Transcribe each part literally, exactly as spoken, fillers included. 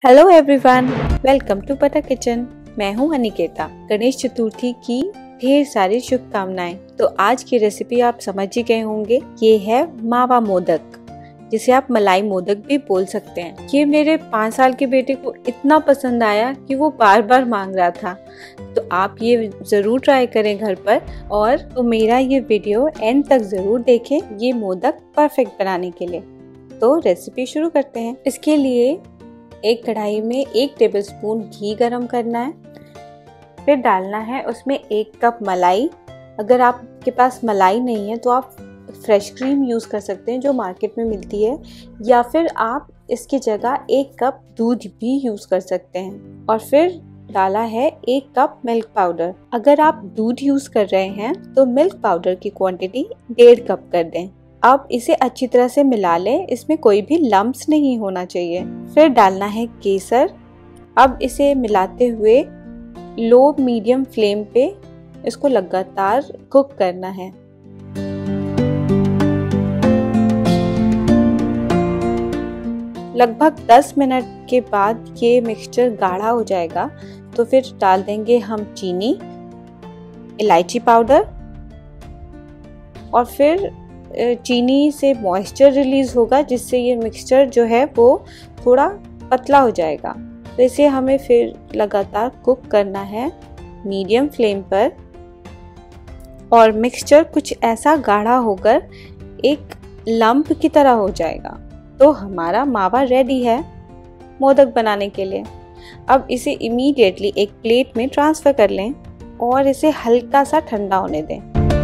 Hello everyone, welcome to पता kitchen. मैं हूं अनिकेता। गणेश चतुर्थी की ढेर सारी शुभकामनाएं। तो आज की रेसिपी आप समझ ही गए होंगे, ये है मावा मोदक, जिसे आप मलाई मोदक भी बोल सकते हैं। ये मेरे पाँच साल के बेटे को इतना पसंद आया कि वो बार बार मांग रहा था। तो आप ये जरूर ट्राई करें घर पर, और तो मेरा ये वीडियो एंड तक जरूर देखें ये मोदक परफेक्ट बनाने के लिए। तो रेसिपी शुरू करते हैं। इसके लिए एक कढ़ाई में एक टेबलस्पून घी गरम करना है, फिर डालना है उसमें एक कप मलाई। अगर आपके पास मलाई नहीं है तो आप फ्रेश क्रीम यूज़ कर सकते हैं जो मार्केट में मिलती है, या फिर आप इसकी जगह एक कप दूध भी यूज़ कर सकते हैं। और फिर डाला है एक कप मिल्क पाउडर। अगर आप दूध यूज़ कर रहे हैं तो मिल्क पाउडर की क्वांटिटी डेढ़ कप कर दें। अब इसे अच्छी तरह से मिला लें, इसमें कोई भी लम्प्स नहीं होना चाहिए। फिर डालना है केसर। अब इसे मिलाते हुए लो मीडियम फ्लेम पे इसको लगातार कुक करना है। लगभग दस मिनट के बाद ये मिक्सचर गाढ़ा हो जाएगा, तो फिर डाल देंगे हम चीनी, इलायची पाउडर, और फिर चीनी से मॉइस्चर रिलीज होगा, जिससे ये मिक्सचर जो है वो थोड़ा पतला हो जाएगा। तो इसे हमें फिर लगातार कुक करना है मीडियम फ्लेम पर, और मिक्सचर कुछ ऐसा गाढ़ा होकर एक लंप की तरह हो जाएगा। तो हमारा मावा रेडी है मोदक बनाने के लिए। अब इसे इमीडिएटली एक प्लेट में ट्रांसफ़र कर लें और इसे हल्का सा ठंडा होने दें।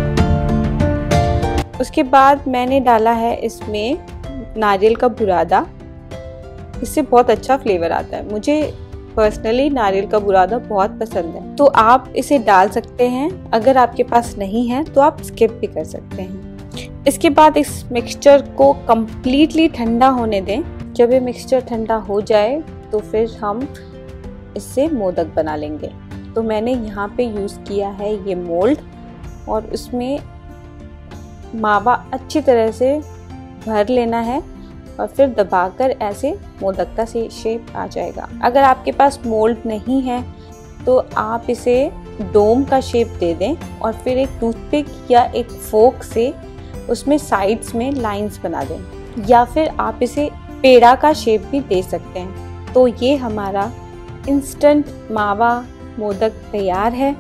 उसके बाद मैंने डाला है इसमें नारियल का बुरादा। इससे बहुत अच्छा फ्लेवर आता है। मुझे पर्सनली नारियल का बुरादा बहुत पसंद है, तो आप इसे डाल सकते हैं। अगर आपके पास नहीं है तो आप स्किप भी कर सकते हैं। इसके बाद इस मिक्सचर को कम्प्लीटली ठंडा होने दें। जब ये मिक्सचर ठंडा हो जाए तो फिर हम इससे मोदक बना लेंगे। तो मैंने यहाँ पे यूज़ किया है ये मोल्ड, और उसमें मावा अच्छी तरह से भर लेना है और फिर दबाकर ऐसे मोदक का शेप आ जाएगा। अगर आपके पास मोल्ड नहीं है तो आप इसे डोम का शेप दे दें, और फिर एक टूथपिक या एक फोक से उसमें साइड्स में लाइंस बना दें, या फिर आप इसे पेड़ा का शेप भी दे सकते हैं। तो ये हमारा इंस्टेंट मावा मोदक तैयार है।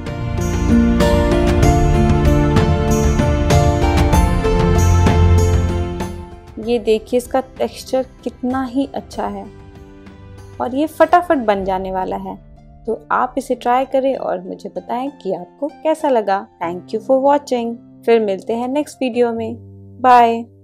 ये देखिए इसका टेक्सचर कितना ही अच्छा है, और ये फटाफट बन जाने वाला है। तो आप इसे ट्राई करें और मुझे बताएं कि आपको कैसा लगा। Thank you for watching. फिर मिलते हैं नेक्स्ट वीडियो में। बाय।